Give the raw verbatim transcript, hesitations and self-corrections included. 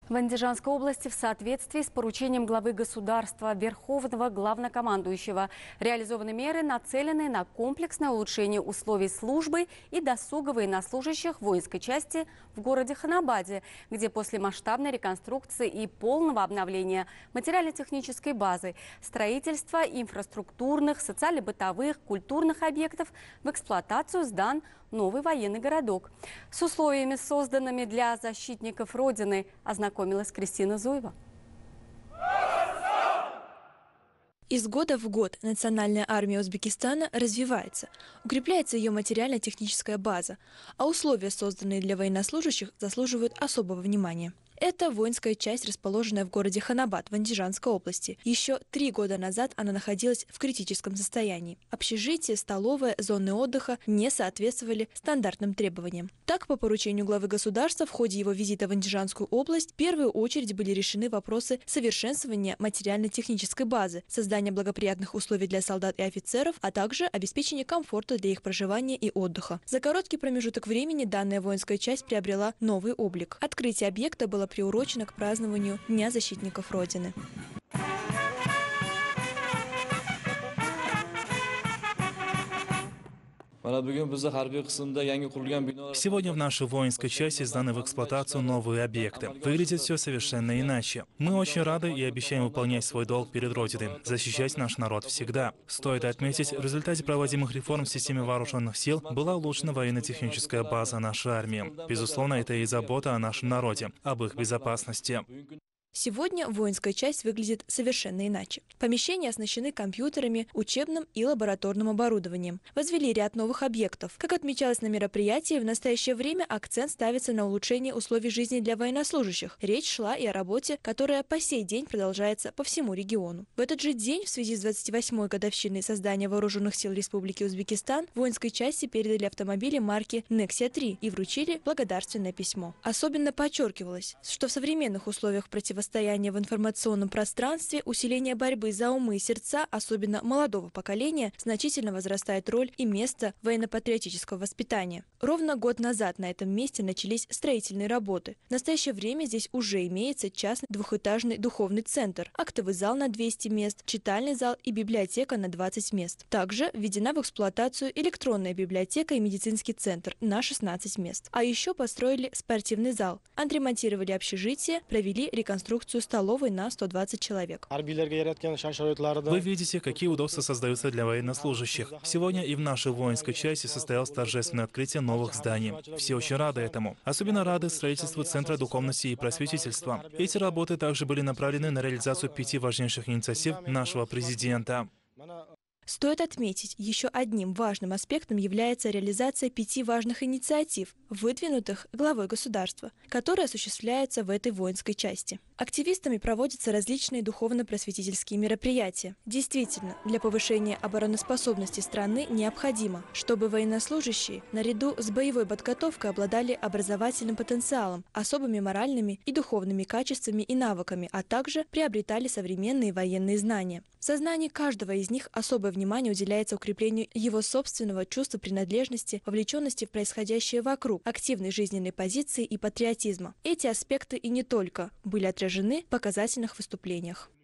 В Андижанской области в соответствии с поручением главы государства, Верховного главнокомандующего, реализованы меры, нацеленные на комплексное улучшение условий службы и досуга военнослужащих воинской части в городе Ханабаде, где после масштабной реконструкции и полного обновления материально-технической базы, строительства инфраструктурных, социально-бытовых, культурных объектов в эксплуатацию сдан новый военный городок. С условиями, созданными для защитников Родины, ознакомилась Кристина Зуева. Из года в год национальная армия Узбекистана развивается, укрепляется ее материально-техническая база, а условия, созданные для военнослужащих, заслуживают особого внимания. Это воинская часть, расположенная в городе Ханабад в Андижанской области. Еще три года назад она находилась в критическом состоянии. Общежитие, столовая, зоны отдыха не соответствовали стандартным требованиям. Так, по поручению главы государства, в ходе его визита в Андижанскую область в первую очередь были решены вопросы совершенствования материально-технической базы, создания благоприятных условий для солдат и офицеров, а также обеспечения комфорта для их проживания и отдыха. За короткий промежуток времени данная воинская часть приобрела новый облик. Открытие объекта было приурочено к празднованию Дня защитников Родины. Сегодня в нашей воинской части сданы в эксплуатацию новые объекты. Выглядит все совершенно иначе. Мы очень рады и обещаем выполнять свой долг перед Родиной, защищать наш народ всегда. Стоит отметить, в результате проводимых реформ в системе вооруженных сил была улучшена военно-техническая база нашей армии. Безусловно, это и забота о нашем народе, об их безопасности. Сегодня воинская часть выглядит совершенно иначе. Помещения оснащены компьютерами, учебным и лабораторным оборудованием. Возвели ряд новых объектов. Как отмечалось на мероприятии, в настоящее время акцент ставится на улучшение условий жизни для военнослужащих. Речь шла и о работе, которая по сей день продолжается по всему региону. В этот же день, в связи с двадцать восьмой годовщиной создания Вооруженных сил Республики Узбекистан, воинской части передали автомобили марки Нексия три и вручили благодарственное письмо. Особенно подчеркивалось, что в современных условиях противостояния Состояние в информационном пространстве, усиление борьбы за умы и сердца, особенно молодого поколения, значительно возрастает роль и место военно-патриотического воспитания. Ровно год назад на этом месте начались строительные работы. В настоящее время здесь уже имеется частный двухэтажный духовный центр, актовый зал на двести мест, читальный зал и библиотека на двадцать мест. Также введена в эксплуатацию электронная библиотека и медицинский центр на шестнадцать мест. А еще построили спортивный зал, отремонтировали общежитие, провели реконструкцию столовой на сто двадцать человек. Вы видите, какие удобства создаются для военнослужащих. Сегодня и в нашей воинской части состоялось торжественное открытие новых зданий. Все очень рады этому. Особенно рады строительству Центра духовности и просветительства. Эти работы также были направлены на реализацию пяти важнейших инициатив нашего президента. Стоит отметить, еще одним важным аспектом является реализация пяти важных инициатив, выдвинутых главой государства, которые осуществляются в этой воинской части. Активистами проводятся различные духовно-просветительские мероприятия. Действительно, для повышения обороноспособности страны необходимо, чтобы военнослужащие наряду с боевой подготовкой обладали образовательным потенциалом, особыми моральными и духовными качествами и навыками, а также приобретали современные военные знания. В сознании каждого из них особое внимание уделяется укреплению его собственного чувства принадлежности, вовлеченности в происходящее вокруг, активной жизненной позиции и патриотизма. Эти аспекты и не только были отражены в показательных выступлениях.